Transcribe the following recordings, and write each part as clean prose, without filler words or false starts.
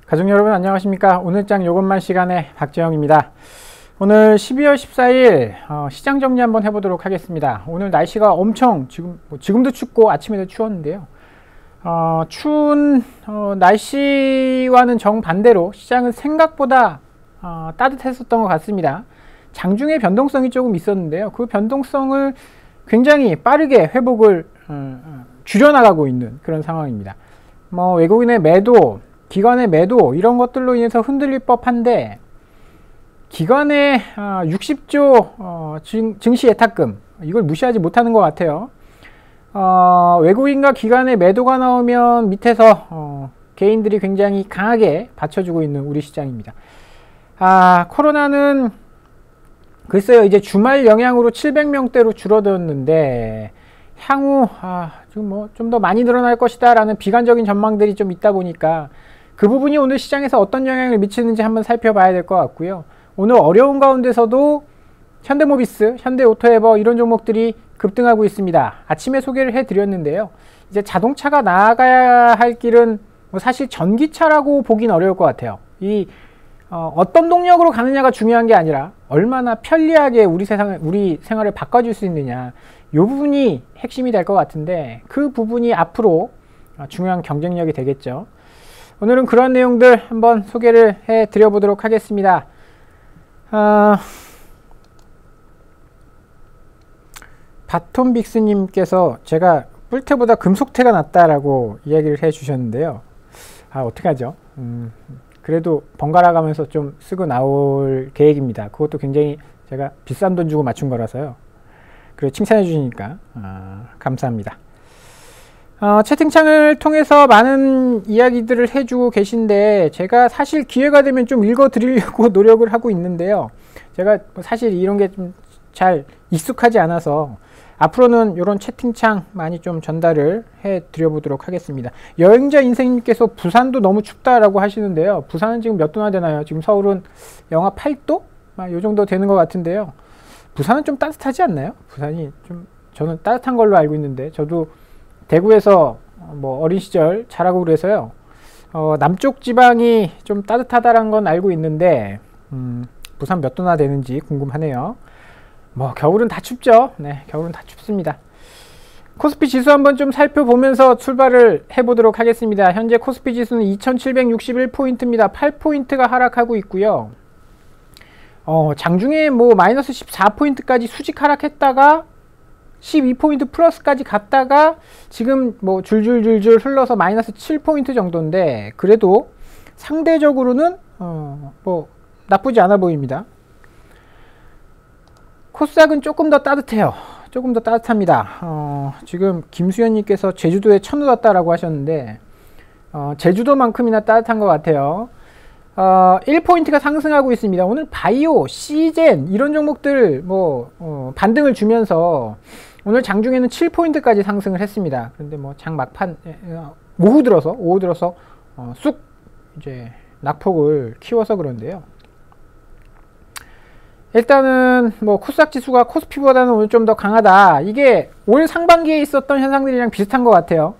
가족 여러분 안녕하십니까. 오늘장 요것만 시간에 박재영입니다. 오늘 12월 14일 시장 정리 한번 해보도록 하겠습니다. 오늘 날씨가 엄청 지금도 춥고 아침에도 추웠는데요. 추운 날씨와는 정반대로 시장은 생각보다 따뜻했었던 것 같습니다. 장중에 변동성이 조금 있었는데요. 그 변동성을 굉장히 빠르게 회복을 줄여나가고 있는 그런 상황입니다. 외국인의 매도, 기관의 매도 이런 것들로 인해서 흔들릴 법한데, 기관의 60조 증시 예탁금 이걸 무시하지 못하는 것 같아요. 외국인과 기관의 매도가 나오면 밑에서 개인들이 굉장히 강하게 받쳐주고 있는 우리 시장입니다. 코로나는 글쎄요, 이제 주말 영향으로 700명대로 줄어들었는데 향후 지금 좀 더 많이 늘어날 것이다 라는 비관적인 전망들이 좀 있다 보니까 그 부분이 오늘 시장에서 어떤 영향을 미치는지 한번 살펴봐야 될 것 같고요. 오늘 어려운 가운데서도 현대모비스, 현대오토에버 이런 종목들이 급등하고 있습니다. 아침에 소개를 해드렸는데요. 이제 자동차가 나아가야 할 길은 사실 전기차라고 보긴 어려울 것 같아요. 어떤 동력으로 가느냐가 중요한 게 아니라 얼마나 편리하게 우리 생활을 바꿔줄 수 있느냐, 이 부분이 핵심이 될 것 같은데, 그 부분이 앞으로 중요한 경쟁력이 되겠죠. 오늘은 그런 내용들 한번 소개를 해 드려보도록 하겠습니다. 바톤빅스님께서 제가 뿔테보다 금속테가 낫다라고 이야기를 해 주셨는데요. 어떡하죠? 그래도 번갈아 가면서 좀 쓰고 나올 계획입니다. 그것도 굉장히 제가 비싼 돈 주고 맞춘 거라서요. 그리고 칭찬해 주시니까 감사합니다. 채팅창을 통해서 많은 이야기들을 해주고 계신데, 제가 사실 기회가 되면 좀 읽어 드리려고 노력을 하고 있는데요. 제가 사실 이런 게 좀 잘 익숙하지 않아서 앞으로는 이런 채팅창 많이 좀 전달을 해 드려보도록 하겠습니다. 여행자 인생님께서 부산도 너무 춥다라고 하시는데요. 부산은 지금 몇 도나 되나요? 지금 서울은 영하 8도? 요 정도 되는 것 같은데요. 부산은 좀 따뜻하지 않나요? 부산이 좀, 저는 따뜻한 걸로 알고 있는데, 저도 대구에서 어린 시절 자라고 그래서요. 남쪽 지방이 좀 따뜻하다는 건 알고 있는데, 부산 몇 도나 되는지 궁금하네요. 겨울은 다 춥죠. 네, 겨울은 다 춥습니다. 코스피 지수 한번 좀 살펴보면서 출발을 해보도록 하겠습니다. 현재 코스피 지수는 2761포인트입니다. 8포인트가 하락하고 있고요. 장중에 마이너스 14포인트까지 수직 하락했다가 12포인트 플러스까지 갔다가 지금 줄줄줄줄 흘러서 마이너스 7포인트 정도인데, 그래도 상대적으로는 나쁘지 않아 보입니다. 코스닥은 조금 더 따뜻해요. 조금 더 따뜻합니다. 지금 김수현님께서 제주도에 천우 왔다라고 하셨는데, 제주도만큼이나 따뜻한 것 같아요. 1포인트가 상승하고 있습니다. 오늘 바이오, 시젠 이런 종목들 반등을 주면서 오늘 장중에는 7포인트까지 상승을 했습니다. 그런데 장 막판 오후 들어서 쑥 이제 낙폭을 키워서 그런데요. 일단은 코스닥 지수가 코스피보다는 오늘 좀 더 강하다. 이게 올 상반기에 있었던 현상들이랑 비슷한 것 같아요.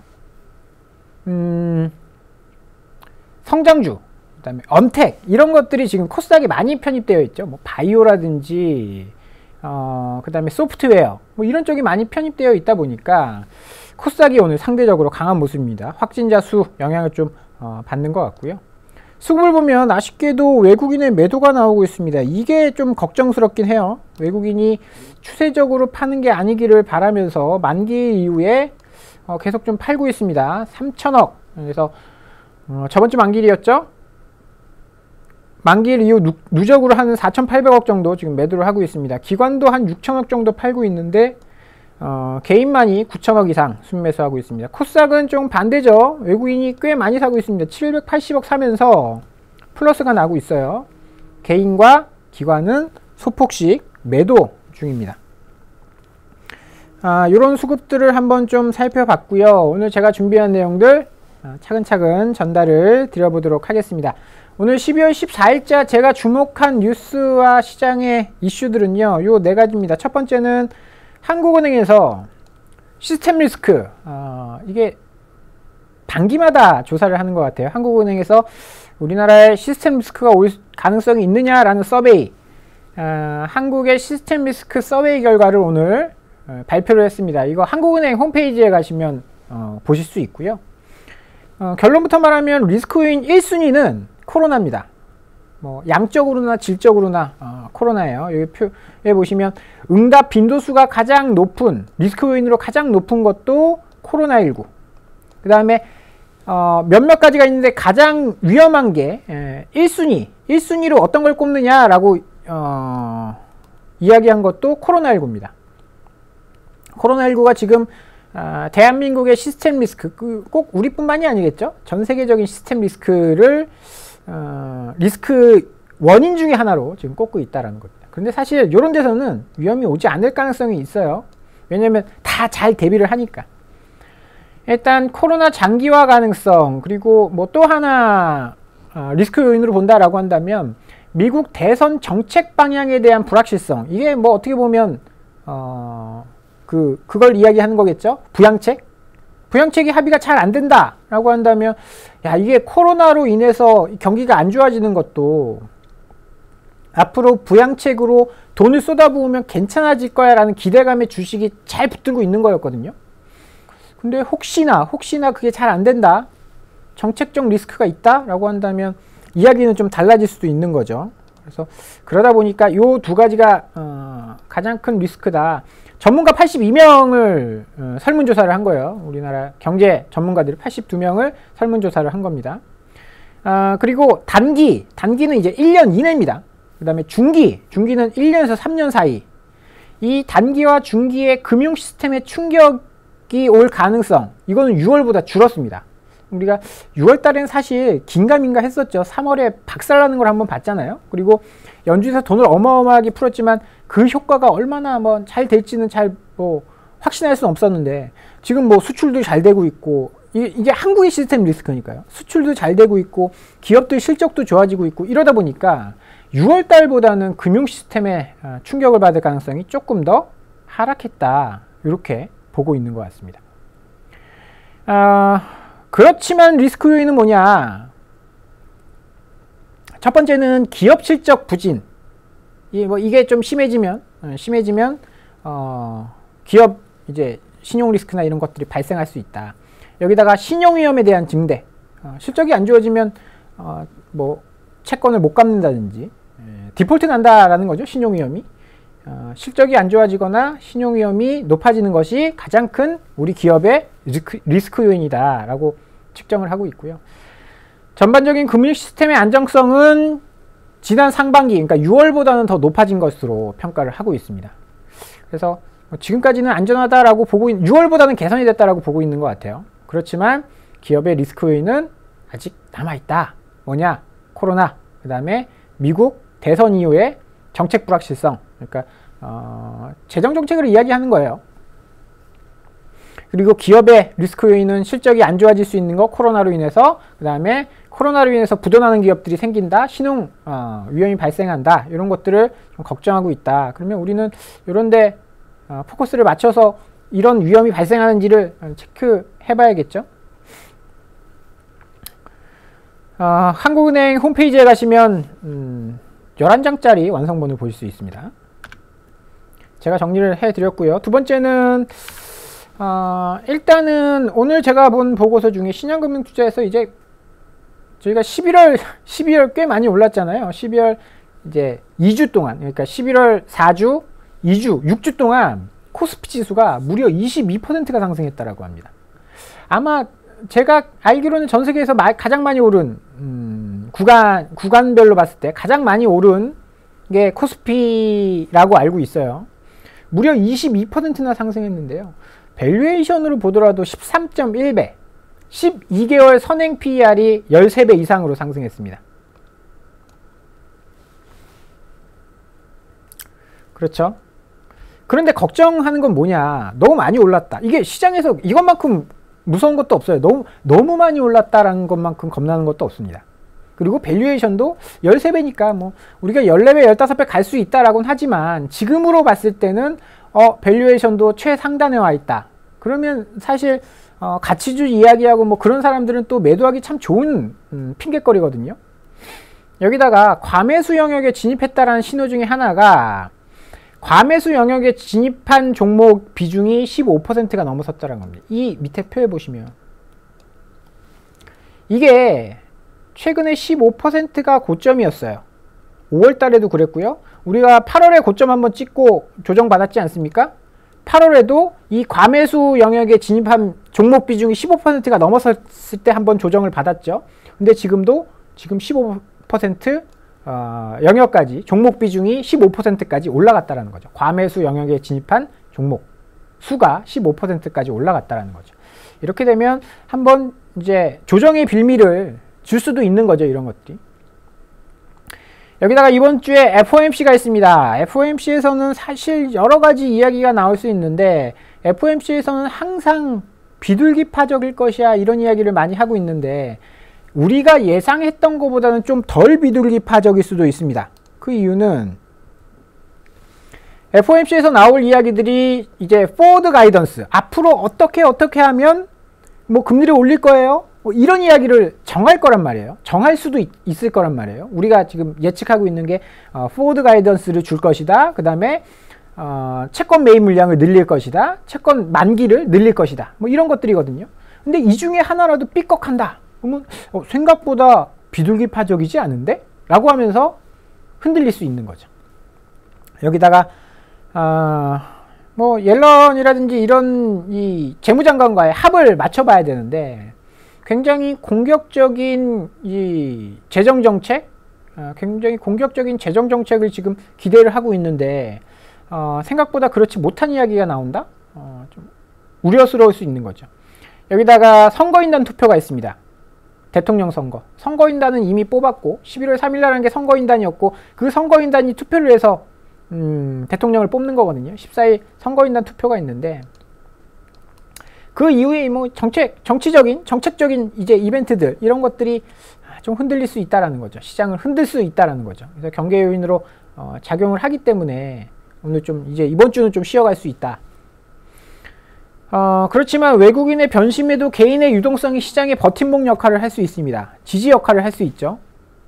성장주, 그다음에 언택 이런 것들이 지금 코스닥에 많이 편입되어 있죠. 바이오라든지 그다음에 소프트웨어 이런 쪽이 많이 편입되어 있다 보니까 코스닥이 오늘 상대적으로 강한 모습입니다. 확진자 수 영향을 좀 받는 것 같고요. 수급을 보면 아쉽게도 외국인의 매도가 나오고 있습니다. 이게 좀 걱정스럽긴 해요. 외국인이 추세적으로 파는 게 아니기를 바라면서 만기 이후에 계속 좀 팔고 있습니다. 3천억. 그래서 저번주 만기일이었죠. 만기일 이후 누적으로 한 4,800억 정도 지금 매도를 하고 있습니다. 기관도 한 6천억 정도 팔고 있는데 개인만이 9천억 이상 순매수하고 있습니다. 코스닥은 좀 반대죠. 외국인이 꽤 많이 사고 있습니다. 780억 사면서 플러스가 나고 있어요. 개인과 기관은 소폭씩 매도 중입니다. 이런 수급들을 한번 좀 살펴봤고요. 오늘 제가 준비한 내용들 차근차근 전달을 드려보도록 하겠습니다. 오늘 12월 14일자 제가 주목한 뉴스와 시장의 이슈들은요, 요 네 가지입니다. 첫 번째는 한국은행에서 시스템 리스크, 이게 반기마다 조사를 하는 것 같아요. 한국은행에서 우리나라에 시스템 리스크가 올 가능성이 있느냐라는 서베이, 한국의 시스템 리스크 서베이 결과를 오늘 발표를 했습니다. 이거 한국은행 홈페이지에 가시면 보실 수 있고요. 결론부터 말하면 리스크 요인 1순위는 코로나입니다. 뭐 양적으로나 질적으로나 코로나예요. 여기 표에 보시면 응답 빈도수가 가장 높은, 리스크 요인으로 가장 높은 것도 코로나19. 그 다음에 몇몇 가지가 있는데 가장 위험한 게 1순위로 어떤 걸 꼽느냐라고 이야기한 것도 코로나19입니다. 코로나19가 지금 대한민국의 시스템 리스크, 꼭 우리뿐만이 아니겠죠? 전 세계적인 시스템 리스크를 리스크 원인 중에 하나로 지금 꼽고 있다는 겁니다. 그런데 사실 이런 데서는 위험이 오지 않을 가능성이 있어요. 왜냐하면 다 잘 대비를 하니까. 일단 코로나 장기화 가능성, 그리고 뭐 또 하나 리스크 요인으로 본다라고 한다면 미국 대선 정책 방향에 대한 불확실성. 이게 뭐 어떻게 보면 그걸 이야기하는 거겠죠. 부양책이 합의가 잘 안 된다라고 한다면, 야, 이게 코로나로 인해서 경기가 안 좋아지는 것도 앞으로 부양책으로 돈을 쏟아부으면 괜찮아질 거야 라는 기대감에 주식이 잘 붙들고 있는 거였거든요. 근데 혹시나 그게 잘 안 된다, 정책적 리스크가 있다 라고 한다면 이야기는 좀 달라질 수도 있는 거죠. 그래서 그러다 보니까 요 두 가지가 가장 큰 리스크다. 전문가 82명을 설문조사를 한 거예요. 우리나라 경제 전문가들 82명을 설문조사를 한 겁니다. 그리고 단기는 이제 1년 이내입니다. 그 다음에 중기는 1년에서 3년 사이. 이 단기와 중기의 금융 시스템에 충격이 올 가능성, 이거는 6월보다 줄었습니다. 우리가 6월 달에는 사실 긴가민가 했었죠. 3월에 박살나는 걸 한번 봤잖아요. 그리고 연준에서 돈을 어마어마하게 풀었지만 그 효과가 얼마나 뭐 잘 될지는 잘 뭐 확신할 수는 없었는데, 지금 뭐 수출도 잘 되고 있고, 이게 한국의 시스템 리스크니까요. 수출도 잘 되고 있고 기업들 실적도 좋아지고 있고, 이러다 보니까 6월 달보다는 금융 시스템에 충격을 받을 가능성이 조금 더 하락했다, 이렇게 보고 있는 것 같습니다. 그렇지만 리스크 요인은 뭐냐? 첫 번째는 기업 실적 부진. 이게 좀 심해지면 기업 이제 신용 리스크나 이런 것들이 발생할 수 있다. 여기다가 신용 위험에 대한 증대. 실적이 안 좋아지면 뭐 채권을 못 갚는다든지 디폴트 난다라는 거죠. 신용 위험이. 실적이 안 좋아지거나 신용 위험이 높아지는 것이 가장 큰 우리 기업의 리스크 요인이다라고 측정을 하고 있고요. 전반적인 금융 시스템의 안정성은 지난 상반기, 그러니까 6월보다는 더 높아진 것으로 평가를 하고 있습니다. 그래서 지금까지는 안전하다라고 보고 6월보다는 개선이 됐다라고 보고 있는 것 같아요. 그렇지만 기업의 리스크 요인은 아직 남아있다. 뭐냐? 코로나, 그 다음에 미국 대선 이후의 정책 불확실성, 그러니까 재정 정책을 이야기하는 거예요. 그리고 기업의 리스크 요인은 실적이 안 좋아질 수 있는 거, 코로나로 인해서, 그 다음에 코로나로 인해서 부도나는 기업들이 생긴다, 신용 위험이 발생한다, 이런 것들을 좀 걱정하고 있다. 그러면 우리는 이런데 포커스를 맞춰서 이런 위험이 발생하는지를 체크해 봐야겠죠. 한국은행 홈페이지에 가시면 11장짜리 완성본을 보실 수 있습니다. 제가 정리를 해 드렸고요. 두 번째는 일단은 오늘 제가 본 보고서 중에 신한금융투자에서 이제 저희가 12월 꽤 많이 올랐잖아요. 12월 이제 2주 동안, 그러니까 11월 4주, 2주, 6주 동안 코스피 지수가 무려 22%가 상승했다라고 합니다. 아마 제가 알기로는 전 세계에서 가장 많이 오른 구간별로 봤을 때 가장 많이 오른 게 코스피라고 알고 있어요. 무려 22%나 상승했는데요. 밸류에이션으로 보더라도 13.1배, 12개월 선행 PER이 13배 이상으로 상승했습니다. 그렇죠? 그런데 걱정하는 건 뭐냐? 너무 많이 올랐다. 이게 시장에서 이것만큼 무서운 것도 없어요. 너무 많이 올랐다라는 것만큼 겁나는 것도 없습니다. 그리고 밸류에이션도 13배니까 뭐 우리가 14배, 15배 갈 수 있다라고는 하지만 지금으로 봤을 때는 밸류에이션도 최상단에 와 있다. 그러면 사실 가치주 이야기하고 뭐 그런 사람들은 또 매도하기 참 좋은 핑곗거리거든요. 여기다가 과매수 영역에 진입했다라는 신호 중에 하나가 과매수 영역에 진입한 종목 비중이 15%가 넘어섰다는 겁니다. 이 밑에 표에 보시면 이게 최근에 15%가 고점이었어요. 5월 달에도 그랬고요. 우리가 8월에 고점 한번 찍고 조정받았지 않습니까? 8월에도 이 과매수 영역에 진입한 종목 비중이 15%가 넘어섰을 때 한번 조정을 받았죠. 근데 지금도 지금 15% 영역까지 종목 비중이 15%까지 올라갔다라는 거죠. 과매수 영역에 진입한 종목 수가 15%까지 올라갔다라는 거죠. 이렇게 되면 한번 이제 조정의 빌미를 줄 수도 있는 거죠. 이런 것들이. 여기다가 이번 주에 FOMC가 있습니다. FOMC에서는 사실 여러 가지 이야기가 나올 수 있는데 FOMC에서는 항상 비둘기파적일 것이야 이런 이야기를 많이 하고 있는데 우리가 예상했던 것보다는 좀 덜 비둘기파적일 수도 있습니다. 그 이유는 FOMC에서 나올 이야기들이 이제 포워드 가이던스, 앞으로 어떻게 하면 뭐 금리를 올릴 거예요, 뭐 이런 이야기를 정할 거란 말이에요. 정할 수도 있을 거란 말이에요. 우리가 지금 예측하고 있는 게 포워드 가이던스를 줄 것이다. 그 다음에 채권 매입 물량을 늘릴 것이다. 채권 만기를 늘릴 것이다. 뭐 이런 것들이거든요. 근데 이 중에 하나라도 삐걱한다. 그러면 생각보다 비둘기파적이지 않은데? 라고 하면서 흔들릴 수 있는 거죠. 여기다가 뭐 옐런이라든지 이런 이 재무장관과의 합을 맞춰봐야 되는데 굉장히 공격적인 이 재정정책, 굉장히 공격적인 재정정책을 지금 기대를 하고 있는데 생각보다 그렇지 못한 이야기가 나온다? 좀 우려스러울 수 있는 거죠. 여기다가 선거인단 투표가 있습니다. 대통령 선거. 선거인단은 이미 뽑았고 11월 3일 날한 게 선거인단이었고 그 선거인단이 투표를 해서 대통령을 뽑는 거거든요. 14일 선거인단 투표가 있는데 그 이후에 뭐 정책적인 이제 이벤트들 이런 것들이 좀 흔들릴 수 있다라는 거죠. 시장을 흔들 수 있다라는 거죠. 그래서 경계 요인으로 작용을 하기 때문에 오늘 좀 이제 이번 주는 좀 쉬어갈 수 있다. 그렇지만 외국인의 변심에도 개인의 유동성이 시장의 버팀목 역할을 할 수 있습니다. 지지 역할을 할 수 있죠.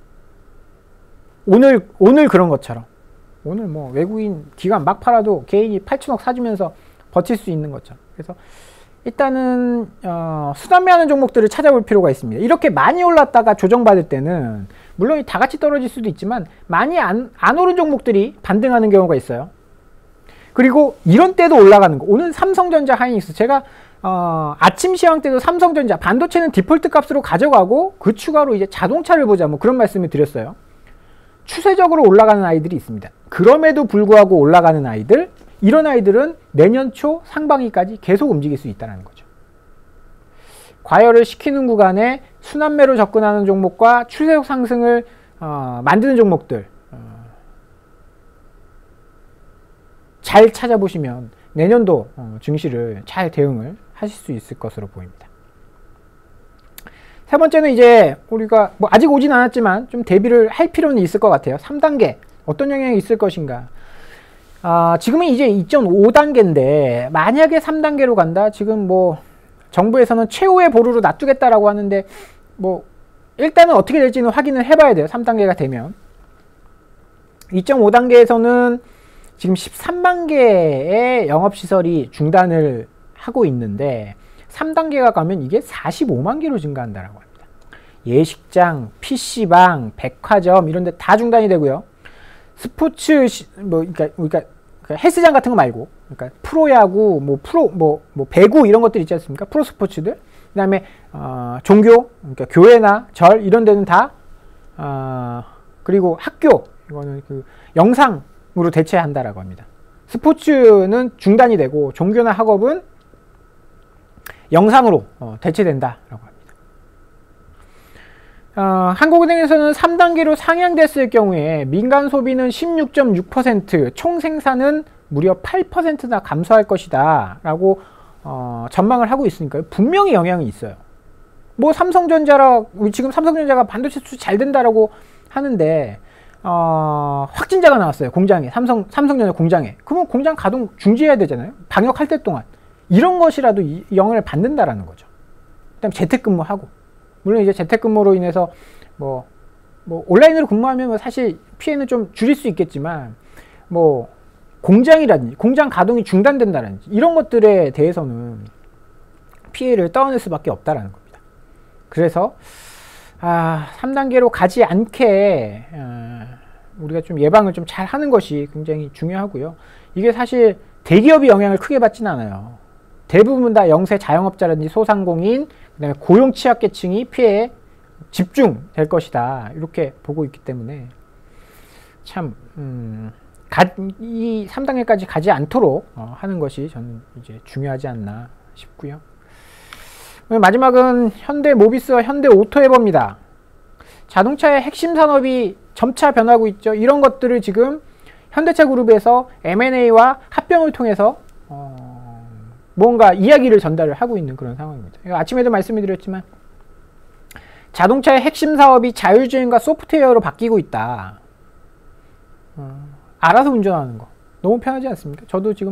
오늘 그런 것처럼 오늘 뭐 외국인 기관 막 팔아도 개인이 8천억 사주면서 버틸 수 있는 거죠. 그래서 일단은 수단매하는 종목들을 찾아볼 필요가 있습니다. 이렇게 많이 올랐다가 조정받을 때는 물론 다 같이 떨어질 수도 있지만 많이 안 오른 종목들이 반등하는 경우가 있어요. 그리고 이런 때도 올라가는 거. 오늘 삼성전자, 하이닉스 제가 아침 시황 때도 삼성전자 반도체는 디폴트 값으로 가져가고 그 추가로 이제 자동차를 보자 뭐 그런 말씀을 드렸어요. 추세적으로 올라가는 아이들이 있습니다. 그럼에도 불구하고 올라가는 아이들, 이런 아이들은 내년 초 상반기까지 계속 움직일 수 있다는 거죠. 과열을 시키는 구간에 순환매로 접근하는 종목과 추세 상승을 만드는 종목들 잘 찾아보시면 내년도 증시를 잘 대응을 하실 수 있을 것으로 보입니다. 세 번째는 이제 우리가 뭐 아직 오진 않았지만 좀 대비를 할 필요는 있을 것 같아요. 3단계 어떤 영향이 있을 것인가. 지금은 이제 2.5단계인데 만약에 3단계로 간다. 지금 뭐 정부에서는 최후의 보루로 놔두겠다라고 하는데 뭐 일단은 어떻게 될지는 확인을 해봐야 돼요. 3단계가 되면. 2.5단계에서는 지금 13만 개의 영업시설이 중단을 하고 있는데 3단계가 가면 이게 45만 개로 증가한다라고 합니다. 예식장, PC방, 백화점 이런 데 다 중단이 되고요. 스포츠 그러니까 헬스장 같은 거 말고 그러니까 프로야구, 뭐 배구 이런 것들 있지 않습니까? 프로 스포츠들. 그다음에 종교, 그러니까 교회나 절 이런 데는 다 그리고 학교 이거는 그 영상으로 대체한다라고 합니다. 스포츠는 중단이 되고 종교나 학업은 영상으로 대체된다라고 합니다. 한국은행에서는 3단계로 상향됐을 경우에 민간 소비는 16.6%, 총 생산은 무려 8%나 감소할 것이다 라고 전망을 하고 있으니까요. 분명히 영향이 있어요. 뭐 지금 삼성전자가 반도체 수출 잘 된다라고 하는데 확진자가 나왔어요. 공장에 삼성전자 공장에. 그러면 공장 가동 중지해야 되잖아요. 방역할 때 동안. 이런 것이라도 영향을 받는다라는 거죠. 그다음 재택근무하고, 물론 이제 재택근무로 인해서 뭐 온라인으로 근무하면 사실 피해는 좀 줄일 수 있겠지만, 뭐 공장이라든지 공장 가동이 중단된다든지 이런 것들에 대해서는 피해를 떠안을 수밖에 없다라는 겁니다. 그래서 3단계로 가지 않게 우리가 좀 예방을 좀 잘 하는 것이 굉장히 중요하고요. 이게 사실 대기업이 영향을 크게 받지는 않아요. 대부분 다 영세 자영업자라든지 소상공인, 그다음에 고용 취약계층이 피해에 집중될 것이다, 이렇게 보고 있기 때문에 참 이 3단계까지 가지 않도록 하는 것이 저는 이제 중요하지 않나 싶고요. 마지막은 현대모비스와 현대오토에버입니다. 자동차의 핵심 산업이 점차 변하고 있죠. 이런 것들을 지금 현대차 그룹에서 M&A와 합병을 통해서 뭔가 이야기를 전달을 하고 있는 그런 상황입니다. 아침에도 말씀을 드렸지만 자동차의 핵심 사업이 자율주행과 소프트웨어로 바뀌고 있다. 알아서 운전하는 거 너무 편하지 않습니까? 저도 지금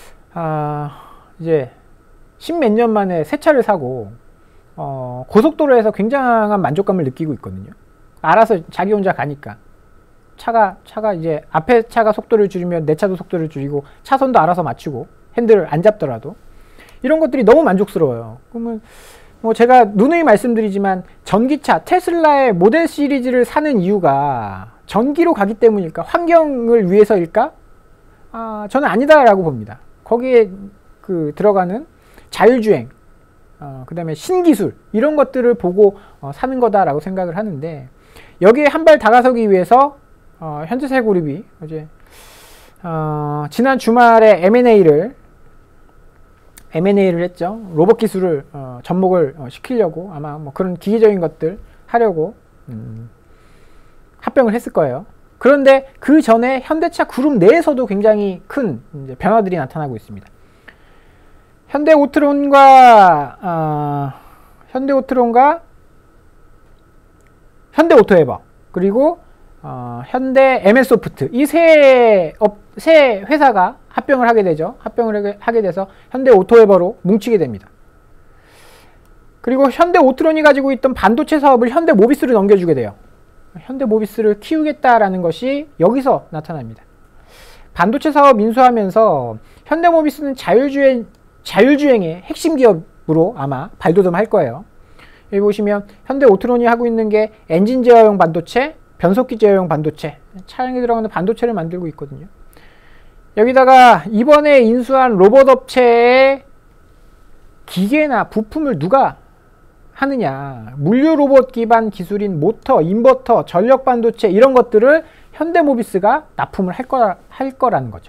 이제 10몇 년 만에 새 차를 사고 고속도로에서 굉장한 만족감을 느끼고 있거든요. 알아서 자기 혼자 가니까 차가 이제 앞에 차가 속도를 줄이면 내 차도 속도를 줄이고 차선도 알아서 맞추고 핸들을 안 잡더라도 이런 것들이 너무 만족스러워요. 그러면 뭐 제가 누누이 말씀드리지만 전기차 테슬라의 모델 시리즈를 사는 이유가 전기로 가기 때문일까? 환경을 위해서일까? 저는 아니다라고 봅니다. 거기에 들어가는 자율주행, 그 다음에 신기술, 이런 것들을 보고 사는 거다라고 생각을 하는데, 여기에 한 발 다가서기 위해서 현대차그룹이 어제 지난 주말에 M&A를 했죠. 로봇 기술을 접목을 시키려고 아마 뭐 그런 기계적인 것들 하려고 합병을 했을 거예요. 그런데 그 전에 현대차 그룹 내에서도 굉장히 큰 이제 변화들이 나타나고 있습니다. 현대오토론과 현대오토에버, 그리고 현대 MS소프트, 이 세 회사가 합병을 하게 되죠. 합병을 하게 돼서 현대오토에버로 뭉치게 됩니다. 그리고 현대오트론이 가지고 있던 반도체 사업을 현대모비스로 넘겨주게 돼요. 현대모비스를 키우겠다라는 것이 여기서 나타납니다. 반도체 사업 인수하면서 현대모비스는 자율주행의 핵심 기업으로 아마 발돋움할 거예요. 여기 보시면 현대오트론이 하고 있는 게 엔진 제어용 반도체, 변속기 제어용 반도체, 차량에 들어가는 반도체를 만들고 있거든요. 여기다가 이번에 인수한 로봇 업체의 기계나 부품을 누가 하느냐, 물류 로봇 기반 기술인 모터, 인버터, 전력 반도체, 이런 것들을 현대모비스가 납품을 할 거라는 거죠.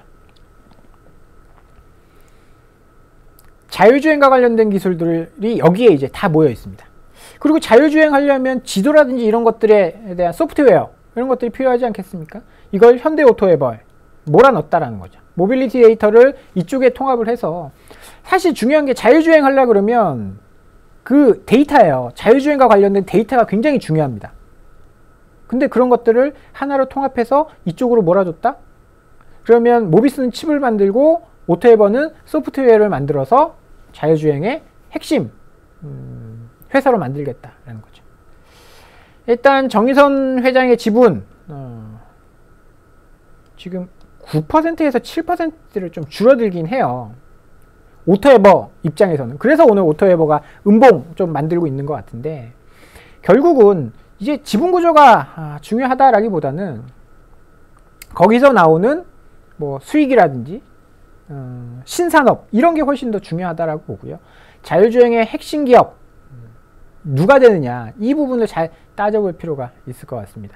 자율주행과 관련된 기술들이 여기에 이제 다 모여 있습니다. 그리고 자율주행 하려면 지도라든지 이런 것들에 대한 소프트웨어, 이런 것들이 필요하지 않겠습니까? 이걸 현대오토에버에 몰아넣었다라는 거죠. 모빌리티 데이터를 이쪽에 통합을 해서, 사실 중요한 게 자율주행 하려고 그러면 그 데이터예요. 자율주행과 관련된 데이터가 굉장히 중요합니다. 근데 그런 것들을 하나로 통합해서 이쪽으로 몰아줬다? 그러면 모비스는 칩을 만들고 오토에버는 소프트웨어를 만들어서 자율주행의 핵심 회사로 만들겠다라는 거죠. 일단 정의선 회장의 지분 지금 9%에서 7%를 좀 줄어들긴 해요. 오토에버 입장에서는. 그래서 오늘 오토에버가 음봉 좀 만들고 있는 것 같은데, 결국은 이제 지분 구조가 중요하다라기보다는 거기서 나오는 뭐 수익이라든지 신산업, 이런 게 훨씬 더 중요하다라고 보고요. 자율주행의 핵심 기업 누가 되느냐, 이 부분을 잘 따져볼 필요가 있을 것 같습니다.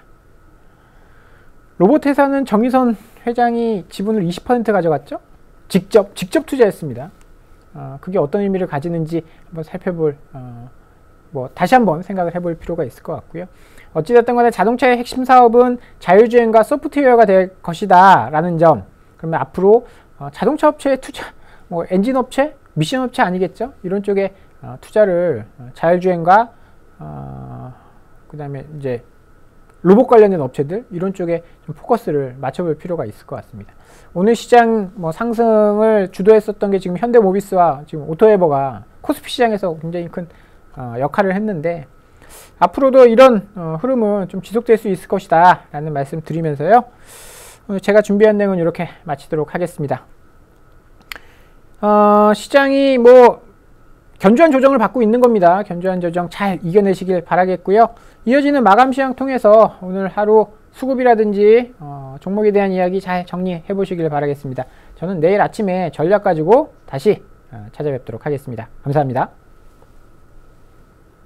로봇 회사는 정의선 회장이 지분을 20% 가져갔죠. 직접 투자했습니다. 그게 어떤 의미를 가지는지 한번 살펴볼, 다시 한번 생각을 해볼 필요가 있을 것 같고요. 어찌됐든 간에 자동차의 핵심 사업은 자율주행과 소프트웨어가 될 것이다 라는 점. 그러면 앞으로 자동차 업체의 투자, 엔진 업체, 미션 업체 아니겠죠? 이런 쪽에 투자를 자율주행과 그 다음에 이제 로봇 관련된 업체들 이런 쪽에 좀 포커스를 맞춰볼 필요가 있을 것 같습니다. 오늘 시장 뭐 상승을 주도했었던 게 지금 현대모비스와 지금 오토에버가 코스피 시장에서 굉장히 큰 역할을 했는데 앞으로도 이런 흐름은 좀 지속될 수 있을 것이다 라는 말씀 드리면서요, 제가 준비한 내용은 이렇게 마치도록 하겠습니다. 시장이 뭐 견조한 조정을 받고 있는 겁니다. 견조한 조정 잘 이겨내시길 바라겠고요. 이어지는 마감 시황 통해서 오늘 하루 수급이라든지 종목에 대한 이야기 잘 정리해 보시길 바라겠습니다. 저는 내일 아침에 전략 가지고 다시 찾아뵙도록 하겠습니다. 감사합니다.